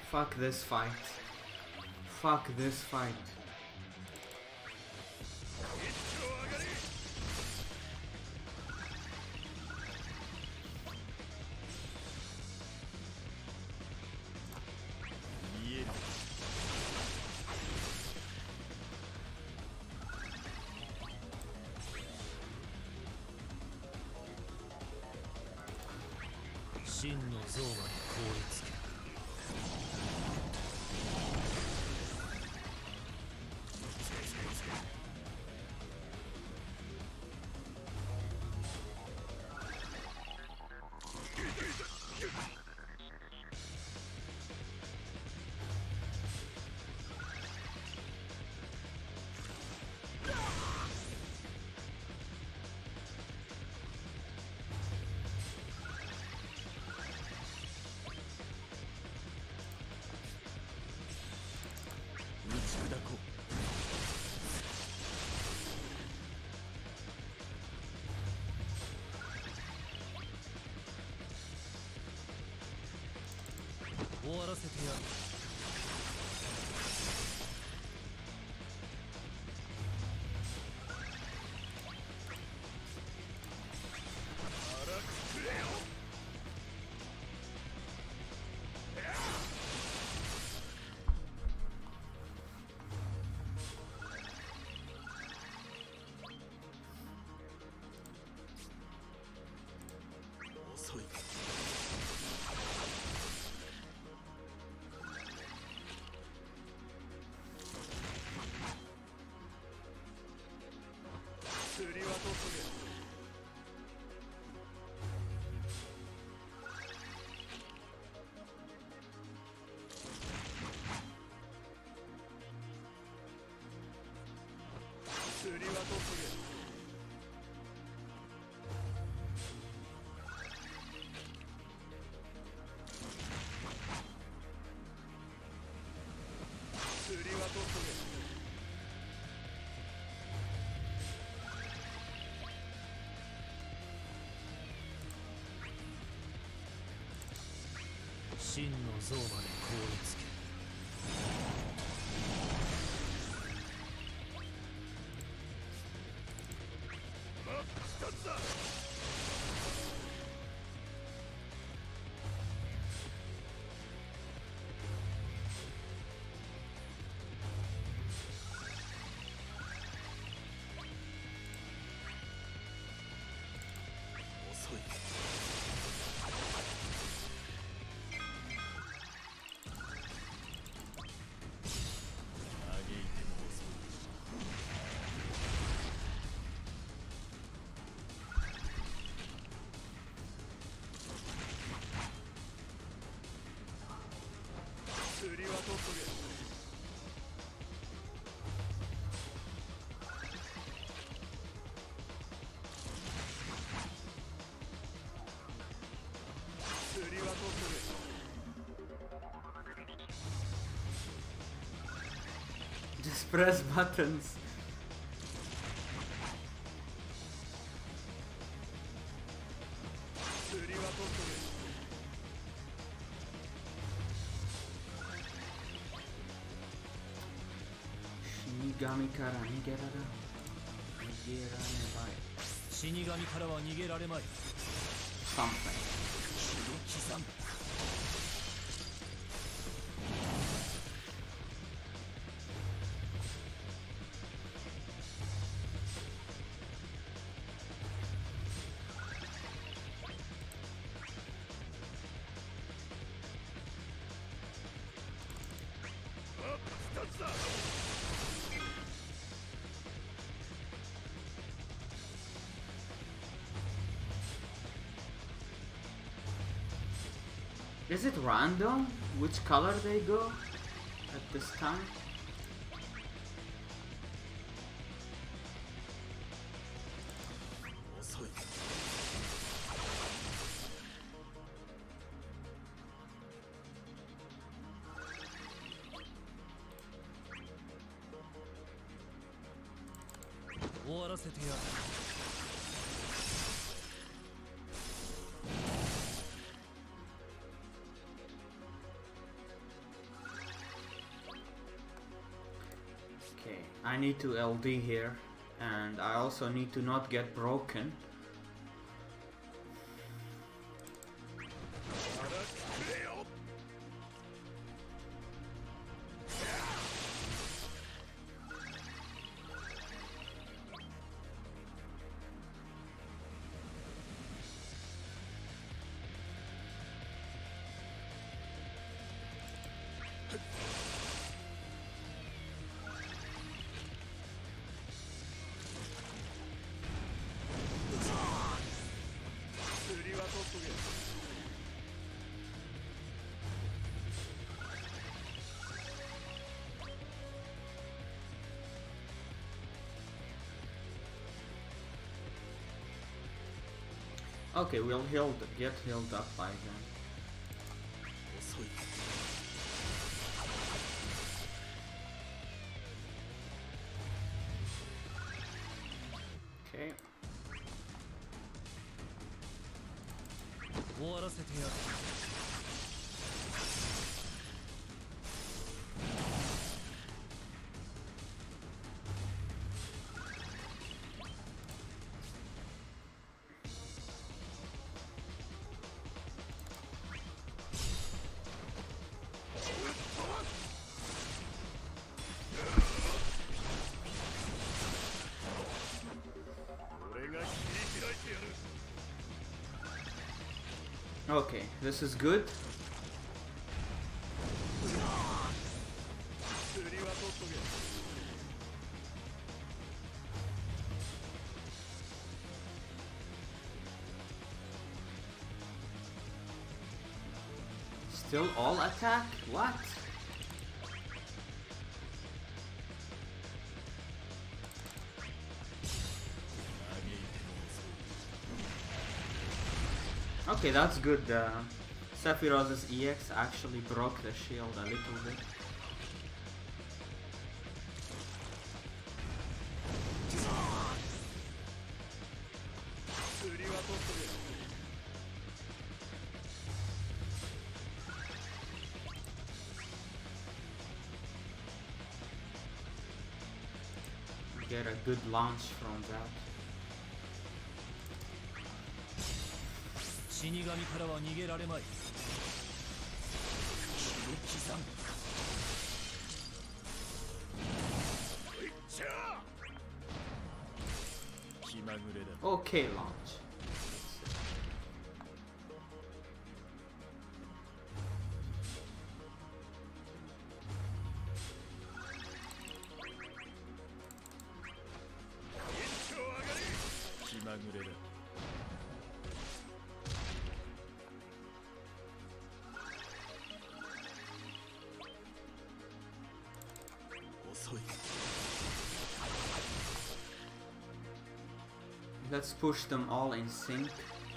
Fuck this fight. Fuck this fight. 終わらせてやる。遅い。釣りはとっとけ。釣りはとっとけ。釣りはとっとけ。真の像まで凍りつけ。真っ二つだ。遅い。釣りはとっとけ。釣りはとっとけ。 Just press buttons. Shinigami から逃げられまい。 死神からは逃げられまい。 Something. 刻む。2つだ。 Is it random which color they go at this time? 遅い。終わらせてやる。 I need to LD here, and I also need to not get broken. Okay, we'll get healed up by then. Okay. 終わらせてやる。 Okay, this is good. Still all attack? What? Okay, that's good. Sephiroth's EX actually broke the shield a little bit. Get a good launch from that. 死神からは逃げられまい。刻む。気まぐれだ。 Okay, launch. Let's push them all in sync.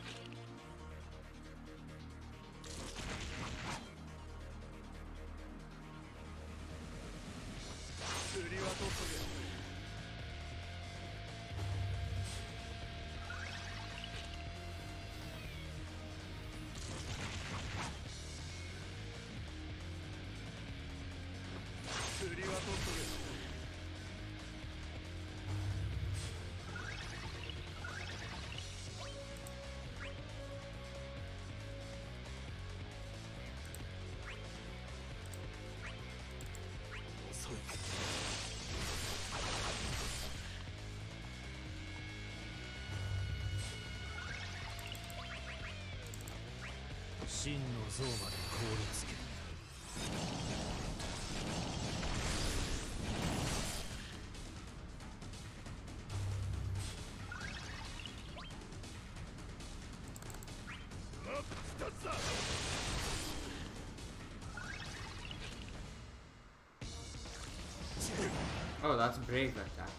真の像まで凍りつけ Oh, that's brave attack.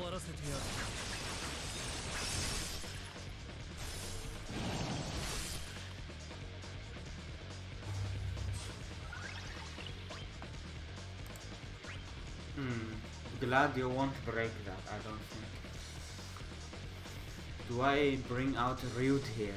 わらせてやる。 Gladio won't break that, I don't think. Do I bring out Ryut here?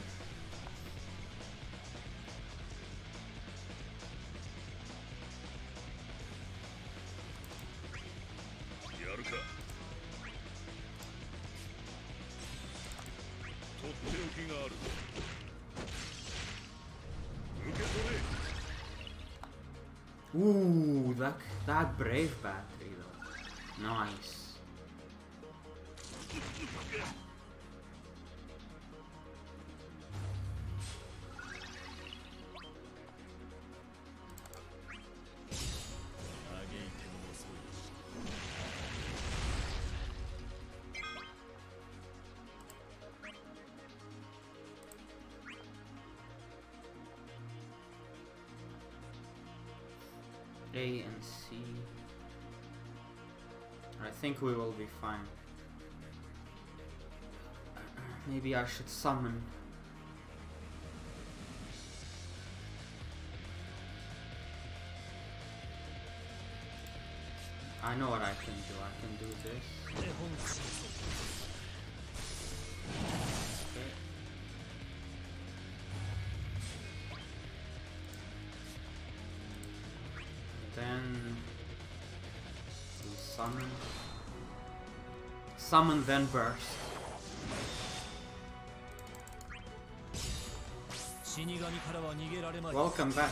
Ooh, that brave battery though. Nice. A and C. I think we will be fine. Maybe I should summon. I know what I can do. I can do this. Okay. Then we summon. Summon, then burst. Welcome back.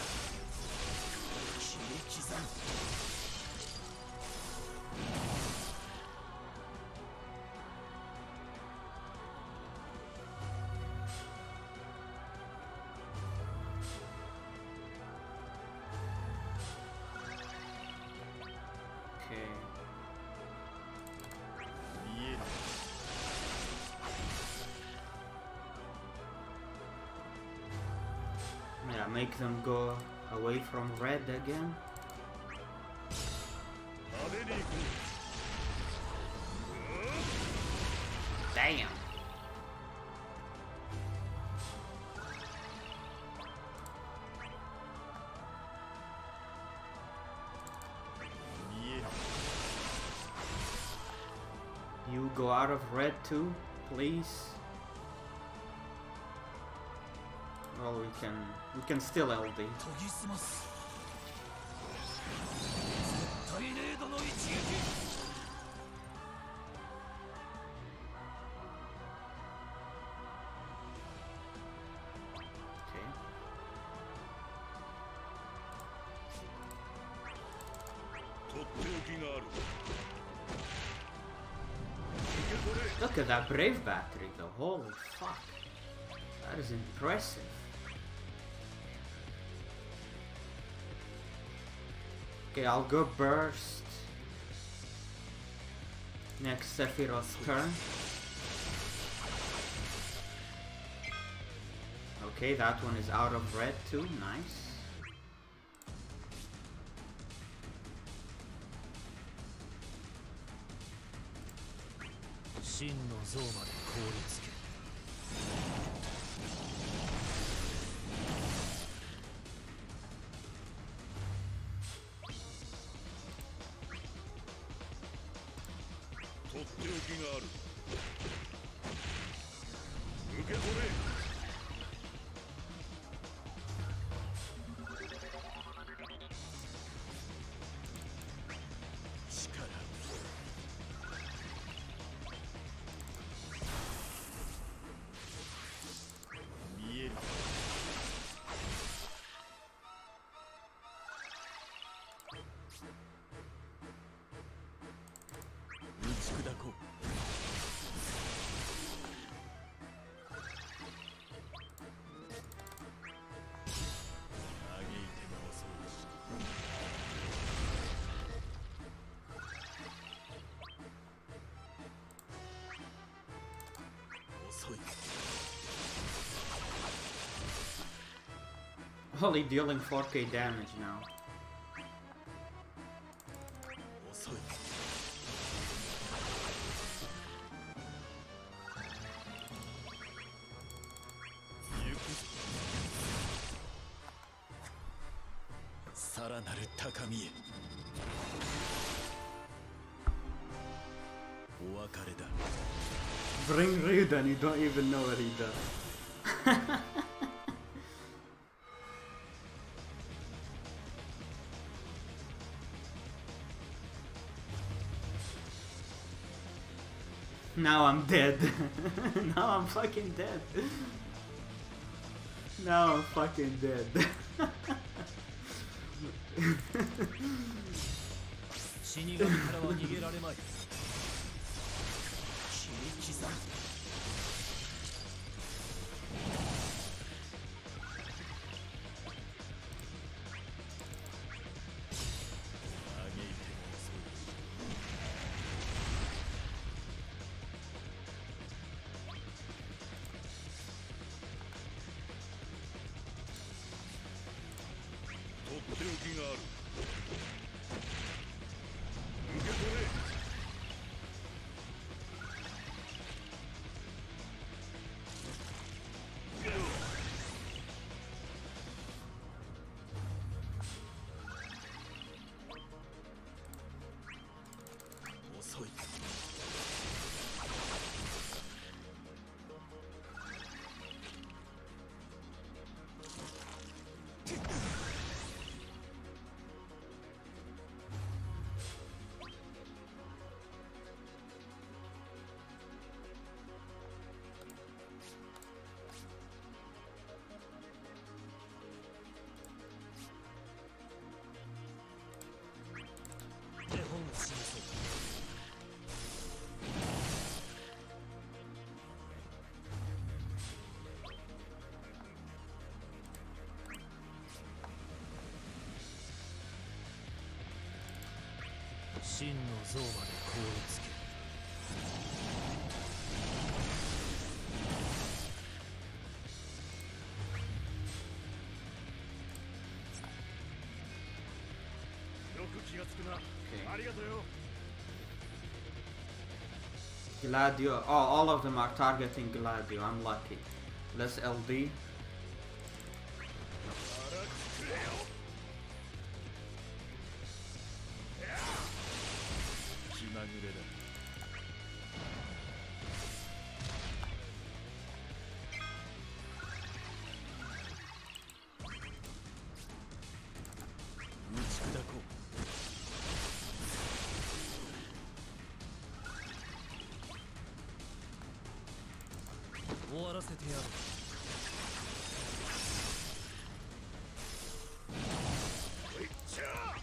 Make them go away from red again. Damn. You go out of red too, please. Well, we can still LD. Look at that brave battery though, holy fuck. That is impressive. Okay, I'll go burst. Next Sephiroth's turn. Okay, that one is out of red too, nice. Only dealing 4k damage now. さらなる高みへ。お別れだ。 Bring Ryuda and you don't even know what he does. Now I'm dead. Now I'm fucking dead. Now I'm fucking dead. 死神からは逃げられまい。切り刻む。 とっておきがある。受け取れ。 遅い。手本を示そう。真の像まで凍りつけ。 よく気がつくな。ありがとうよ。 Gladio. Oh, all of them are targeting Gladio. I'm lucky. Let's LD. 荒くくれよ。 気まぐれだ。打ち砕こう。終わらせてやる。 いっちゃ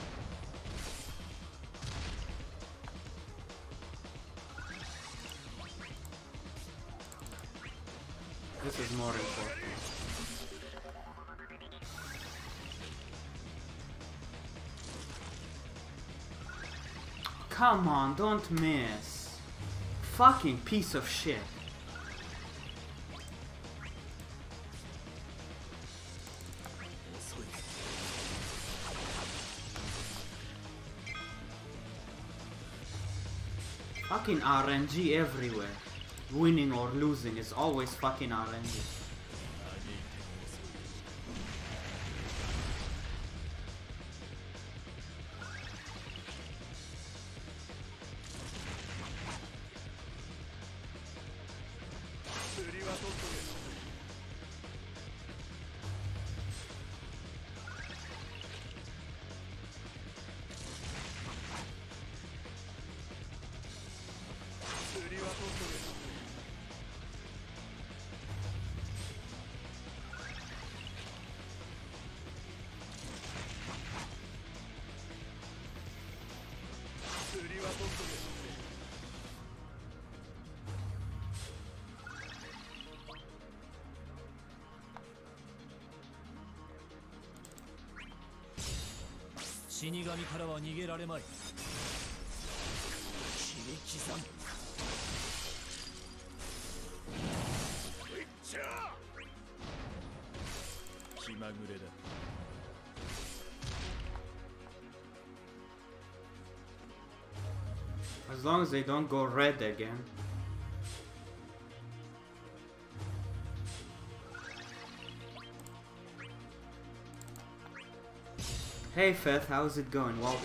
This is more important. Come on, don't miss. Fucking piece of shit. Fucking RNG everywhere. Winning or losing is always fucking RNG. 死神からは逃げられまい。切り刻む。気まぐれだ。 As long as they don't go red again. Hey Feth, how's it going? Welcome.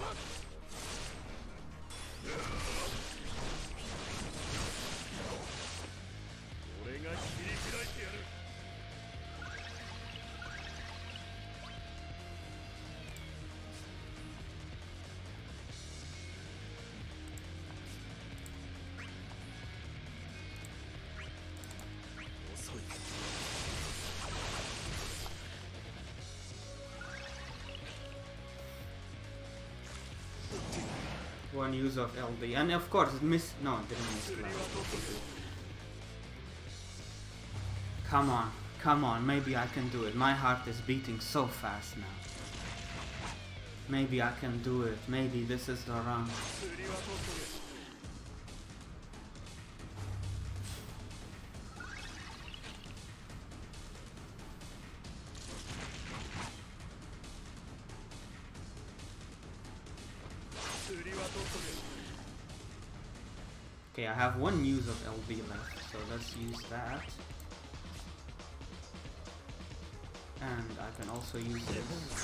One use of LD, and of course it missed. No, it didn't miss class. Come on, come on, maybe I can do it. My heart is beating so fast now. Maybe I can do it. Maybe this is the run. Okay, I have one use of LB left, so let's use that. And I can also use this.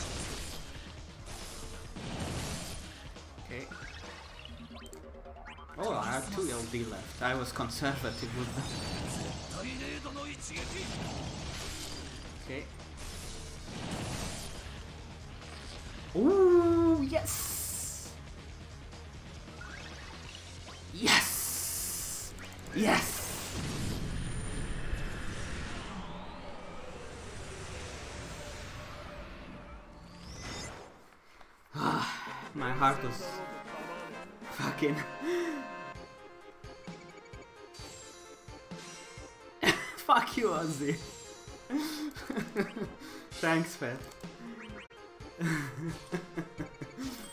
Okay. Oh, I have 2 LB left. I was conservative with them. Okay. Ooh, yes! Yes! Yes! My heart was fucking fuck you, Ozzy. Thanks, Fed.